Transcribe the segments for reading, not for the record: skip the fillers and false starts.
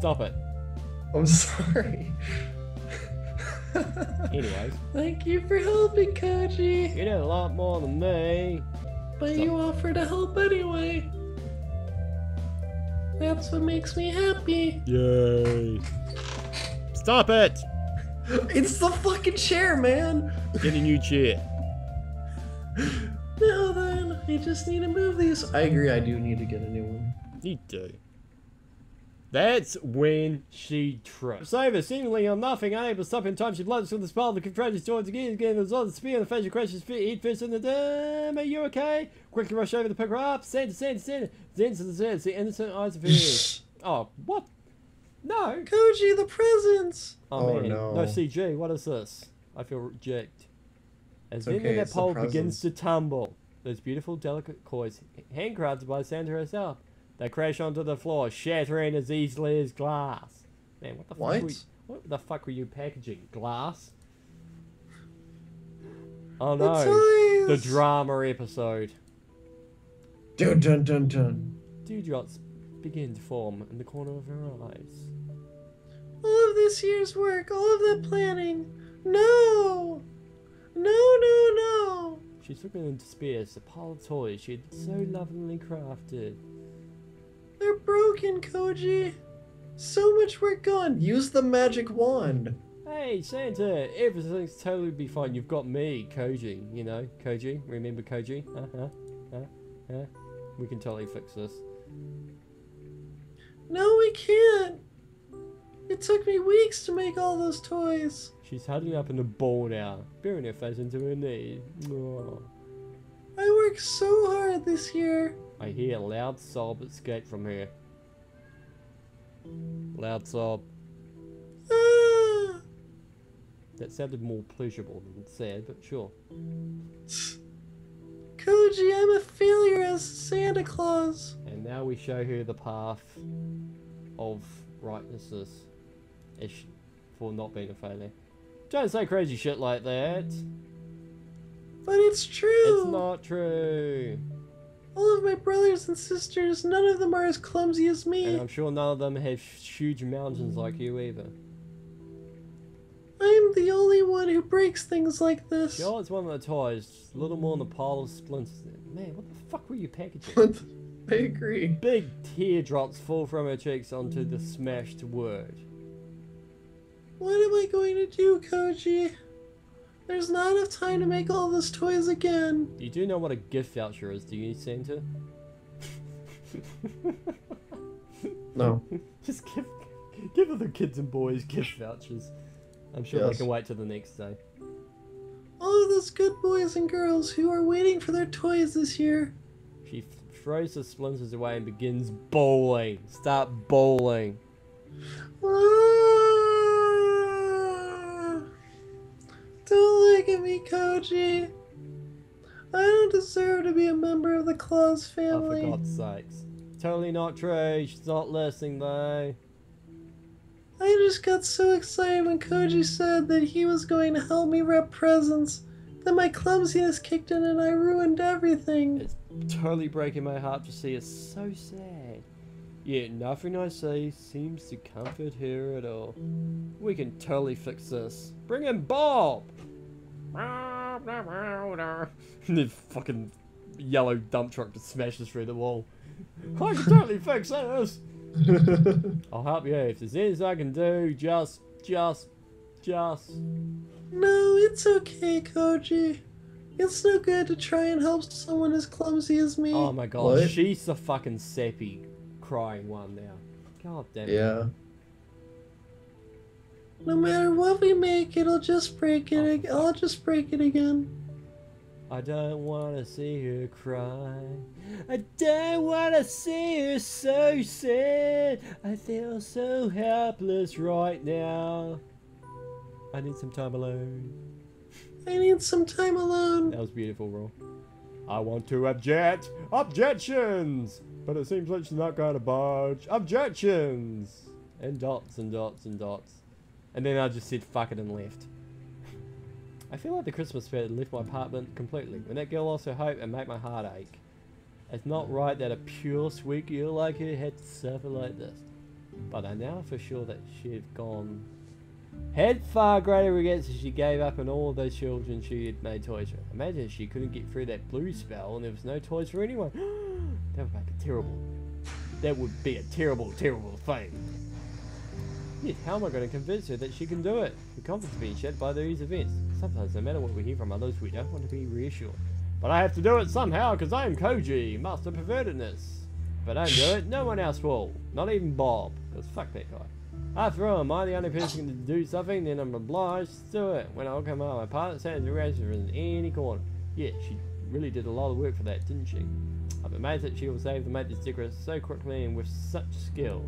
Stop it. I'm sorry. Anyways. Thank you for helping, Koji. You did a lot more than me. But you offered to help anyway. That's what makes me happy. Yay. Stop it! It's the fucking chair, man. Get a new chair. Now then, I just need to move these. I agree, I do need to get a new one. You do. That's when she tripped. Saver, seemingly on nothing, unable to stop in time, she blunders from the spell, the contractors joins again, getting the result of the spear, and the facial crashes, eat fish in the dam. Are you okay? Quickly rush over to pick her up. Santa, Santa, Santa. Zen to the Zen, the innocent eyes of hers. Oh, what? No. Koji, the presents. Oh man, no CG. What is this? I feel reject. As then okay, that pole the begins to tumble, those beautiful, delicate coins, handcrafted by Santa herself, they crash onto the floor, shattering as easily as glass. Man, what the fuck? What the fuck were you packaging? Glass? Oh no! The drama episode. Dun dun dun dun. Dewdrops begin to form in the corner of her eyes. All of this year's work, all of that planning. No! No, no, no! She's looking in despair as the pile of toys she had so lovingly crafted. They're broken, Koji. So much work gone. Use the magic wand. Hey, Santa, everything's totally be fine. You've got me, Koji. You know, Koji. Remember Koji? We can totally fix this. No, we can't. It took me weeks to make all those toys. She's huddling up in a ball now, burying her face into her knee. Oh. I worked so hard this year. I hear a loud sob escape from her. Loud sob. Ah. That sounded more pleasurable than sad, but sure. Koji, I'm a failure as Santa Claus. And now we show her the path of rightness for not being a failure. Don't say crazy shit like that. But it's true. It's not true. All of my brothers and sisters, none of them are as clumsy as me. And I'm sure none of them have huge mountains like you either. I'm the only one who breaks things like this. Sure, it's one of the toys. Just a little more than a pile of splinters. Man, what the fuck were you packaging? I agree. Big teardrops fall from her cheeks onto the smashed word. What am I going to do, Koji? There's not enough time to make all those toys again. You do know what a gift voucher is, do you, Santa? No. Just give the kids and boys gift vouchers. I'm sure they can wait till the next day. All of those good boys and girls who are waiting for their toys this year. She throws the splinters away and begins bowling. Start bowling. Don't look at me, Koji. I don't deserve to be a member of the Claus family. Oh, for God's sakes. Totally not true. She's not listening, though. I just got so excited when Koji said that he was going to help me wrap presents. Then my clumsiness kicked in and I ruined everything. It's totally breaking my heart to see. It's so sad. Yet nothing I say seems to comfort her at all. We can totally fix this. Bring in Bob! The fucking yellow dump truck just smashes through the wall. I can totally fix this! I'll help you if there's anything I can do. Just. No, it's okay, Koji. It's no good to try and help someone as clumsy as me. Oh my god, what? She's the fucking sappy crying one now. God damn it. Yeah. No matter what we make, it'll just break it. I'll just break it again. I don't want to see her cry. I don't want to see her so sad. I feel so helpless right now. I need some time alone. I need some time alone. That was beautiful, Ro. I want to object. Objections! But it seems like she's not going to budge. Objections! And dots and dots and dots. And then I just said fuck it and left. I feel like the Christmas spirit left my apartment completely. When that girl lost her hope and made my heart ache. It's not right that a pure, sweet girl like her had to suffer like this. But I know for sure that she'd had far greater regrets as she gave up on all of those children she had made toys for. Imagine if she couldn't get through that blue spell and there was no toys for anyone. That would make it terrible. That would be a terrible, terrible thing. Yet, how am I going to convince her that she can do it? Her confidence being shattered by these events. Sometimes, no matter what we hear from others, we don't want to be reassured. But I have to do it somehow, because I am Koji, master of pervertedness. If I don't do it, no one else will. Not even Bob, because fuck that guy. After all, am I the only person to do something, then I'm obliged to do it. When I come out, my partner stands around in any corner. Yeah, she really did a lot of work for that, didn't she? I'm amazed that she was able to make this secret so quickly and with such skill.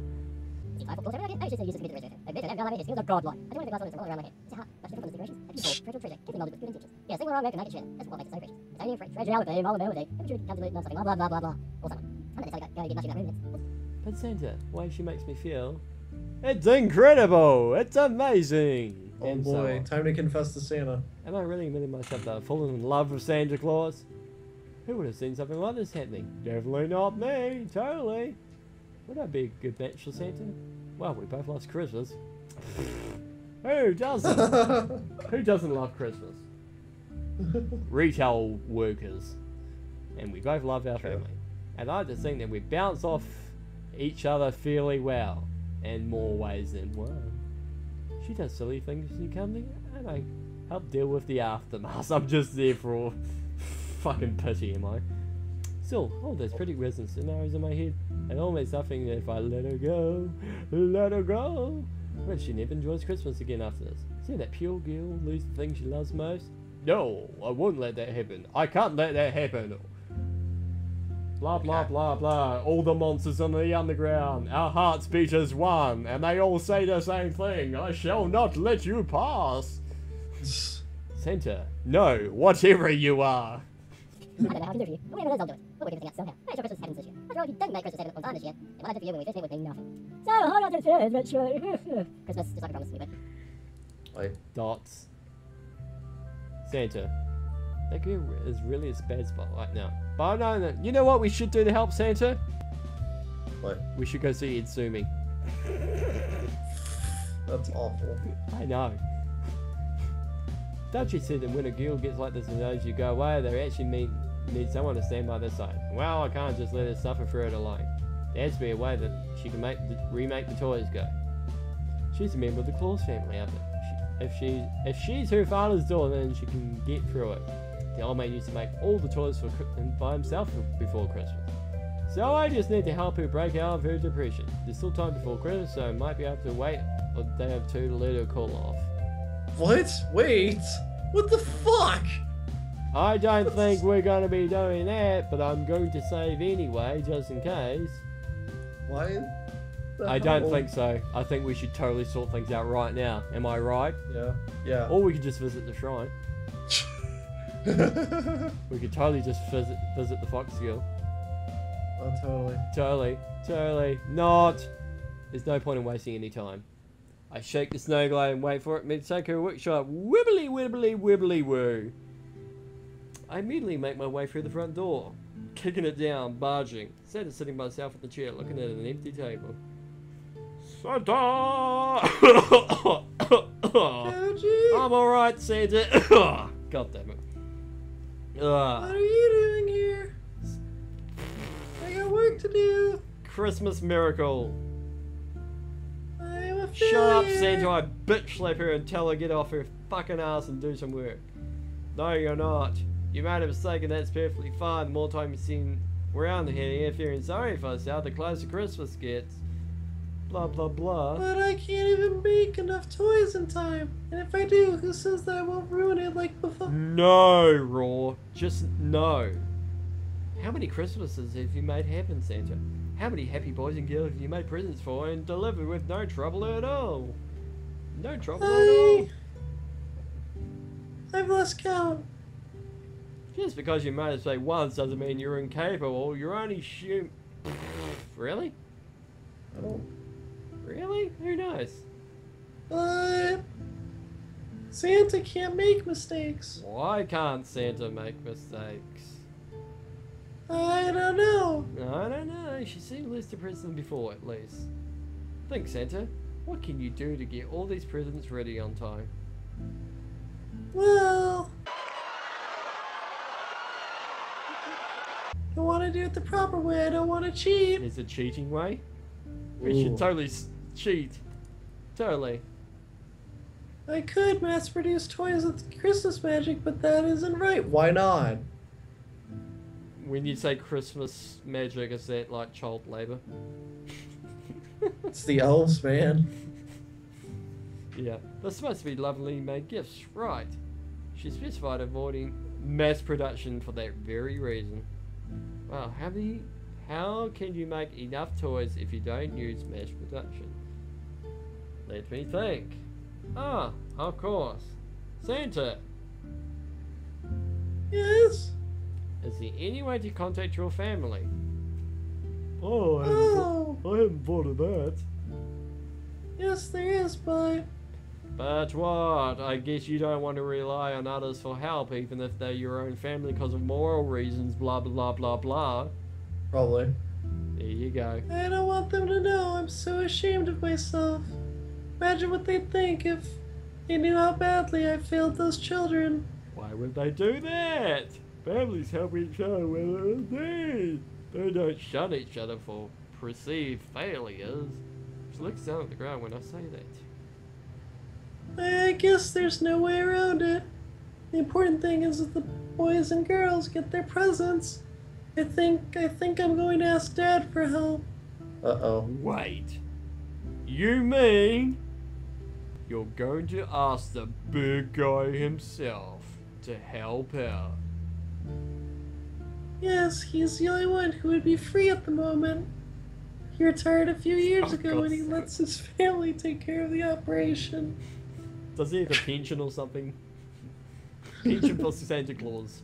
But Santa, why she makes me feel... It's incredible! It's amazing! Oh And boy, so, time to confess to Santa. am I really admitting myself that I've fallen in love with Santa Claus? Who would have seen something like this happening? Definitely not me, totally. Would I be a good match for Santa? Well, we both lost Christmas. Who doesn't? Who doesn't love Christmas? Retail workers. And we both love our family. And I just think that we bounce off each other fairly well. In more ways than one. She does silly things in your company, and I help deal with the aftermath. I'm just there for all fucking pity, am I? Still, all those pretty resin scenarios in my head, and always something that if I let her go, well, she never enjoys Christmas again after this. See that pure girl lose the thing she loves most? No, I wouldn't let that happen. I can't let that happen. Blah, blah, blah, blah. All the monsters on the underground. Our hearts beat as one, and they all say the same thing. I shall not let you pass. Santa, no, whatever you are. I don't know how I can do for you, but whatever it is, I'll do it. We'll work everything out somehow. Make sure Christmas happens this year. After all, you didn't make Christmas happen on time this year, and what I did for you when we first met would mean nothing. So, hold on to the third, but sure. Christmas, just like I promised, we went. Like, Dots. Santa, that girl is really a bad spot right now. But I know that. You know what we should do to help Santa? what? We should go see Ed Sumi. That's awful. I know. Don't you see that when a girl gets like this and knows you go away, they actually need someone to stand by their side? Well, I can't just let her suffer through it alone. There has to be a way that she can remake the toys go. She's a member of the Claus family, I think. If she's her father's daughter, then she can get through it. The old man used to make all the toys by himself before Christmas. So I just need to help her break out of her depression. There's still time before Christmas, so I might be able to wait a day or two to let her cool off. What? Wait! What the fuck? I don't think we're going to be doing that, but I'm going to save anyway, just in case. Why? I don't think so. I think we should totally sort things out right now. Am I right? Yeah. Yeah. Or we could just visit the shrine. We could totally just visit the Fox Girl. Oh, totally. Totally not. There's no point in wasting any time. I shake the snow globe and wait for it to take her workshop. Wibbly wibbly wibbly woo. I immediately make my way through the front door, kicking it down, barging. Instead of sitting by myself at the chair, looking at an empty table. Santa! I'm alright, Santa. God damn it. What are you doing here? I got work to do. Christmas miracle. I'm a failure. Shut up, Santa. I bitch slap her and tell her get off her fucking ass and do some work. No, you're not. You made a mistake and that's perfectly fine. The more time you seem around here feeling sorry for yourself, the closer Christmas gets. Blah, blah, blah. But I can't even make enough toys in time. And if I do, who says that I won't ruin it like before? No, Raw. Just no. How many Christmases have you made happen, Santa? How many happy boys and girls have you made presents for and delivered with no trouble at all? No trouble at all. I've lost count. Just because you made a mistake once doesn't mean you're incapable. You're only Really? I don't. Really? Who knows? But Santa can't make mistakes. Why can't Santa make mistakes? I don't know. I don't know. She seemed less depressed than before, at least. Think, Santa. What can you do to get all these presents ready on time? Well, I want to do it the proper way. I don't want to cheat. There's a cheating way? We should totally cheat. Totally. I could mass produce toys with Christmas magic, but that isn't right. Why not? When you say Christmas magic, is that like child labor? It's the elves, man. Yeah. They're supposed to be lovely made gifts, right? She specified avoiding mass production for that very reason. Wow, how can you make enough toys if you don't use mass production? Let me think. Ah, of course. Santa! Yes? Is there any way to contact your family? Oh. I hadn't thought of that. Yes, there is, but... But what? I guess you don't want to rely on others for help, even if they're your own family because of moral reasons, blah blah blah blah. Probably. There you go. I don't want them to know. I'm so ashamed of myself. Imagine what they'd think if they knew how badly I failed those children. Why would they do that? Families help each other whether it's need. They don't shun each other for perceived failures. She looks down at the ground when I say that. I guess there's no way around it. The important thing is that the boys and girls get their presents. I think I'm going to ask Dad for help. Uh-oh. Wait. You mean you're going to ask the big guy himself to help out? Yes, he's the only one who would be free at the moment. He retired a few years ago and he lets his family take care of the operation. Does he have a pension or something? Pension for Santa Claus.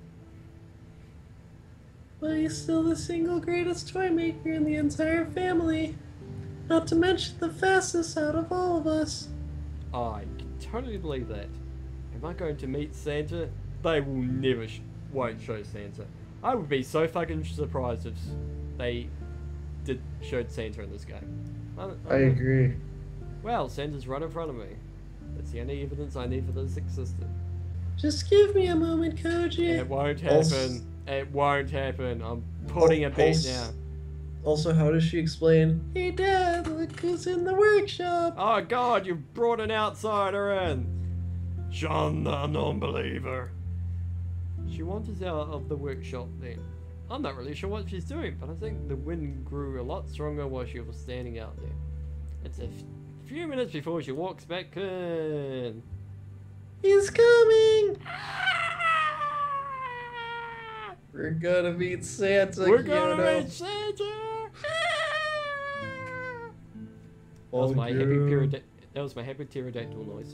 But he's still the single greatest toy maker in the entire family. Not to mention the fastest out of all of us. I can totally believe that. Am I going to meet Santa? They will never won't show Santa. I would be so fucking surprised if they showed Santa in this game. I agree. Well, Santa's right in front of me. That's the only evidence I need for this existing. Just give me a moment, Koji. It won't happen. It won't happen. I'm putting a bet now. Also, how does she explain, "Hey Dad, look who's in the workshop"? Oh God, you've brought an outsider in. Sean the non-believer. She wanders out of the workshop then. I'm not really sure what she's doing, but I think the wind grew a lot stronger while she was standing out there. It's a few minutes before she walks back in. He's coming! We're gonna meet Santa. We're gonna meet Santa! That was my happy pterodactyl noise.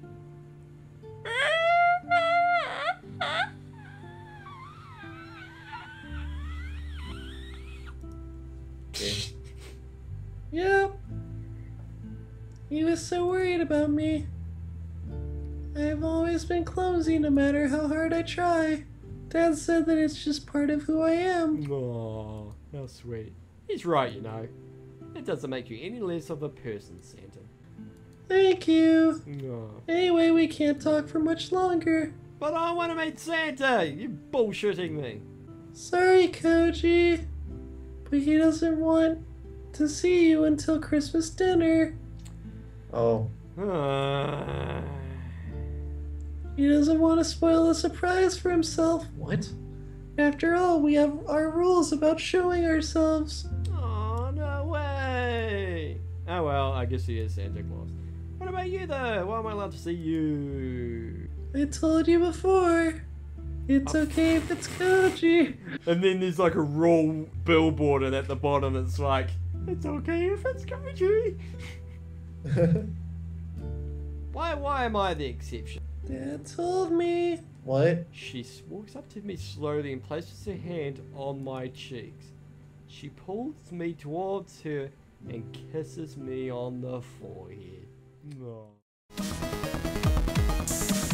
Yep. He was so worried about me. I've always been clumsy no matter how hard I try. Dad said that it's just part of who I am. Aww, how sweet. He's right, you know. It doesn't make you any less of a person, Santa. Thank you. Aww. Anyway, we can't talk for much longer. But I want to meet Santa! You're bullshitting me. Sorry, Koji. But he doesn't want to see you until Christmas dinner. Oh. He doesn't want to spoil a surprise for himself. What? After all, we have our rules about showing ourselves. Oh, no way! Oh well, I guess he is Santa Claus. What about you though? Why am I allowed to see you? I told you before. It's okay if it's Koji. And then there's like a raw billboard and at the bottom it's like, it's okay if it's Koji. Why am I the exception? Dad told me. What? She walks up to me slowly and places her hand on my cheeks. She pulls me towards her and kisses me on the forehead. Oh.